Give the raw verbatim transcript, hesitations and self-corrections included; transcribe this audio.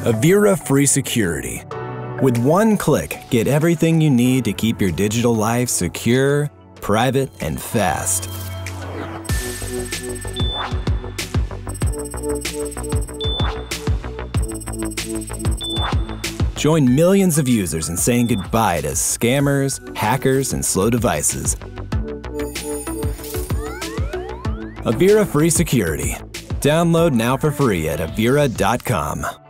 Avira Free Security. With one click, get everything you need to keep your digital life secure, private, and fast. Join millions of users in saying goodbye to scammers, hackers, and slow devices. Avira Free Security. Download now for free at avira dot com.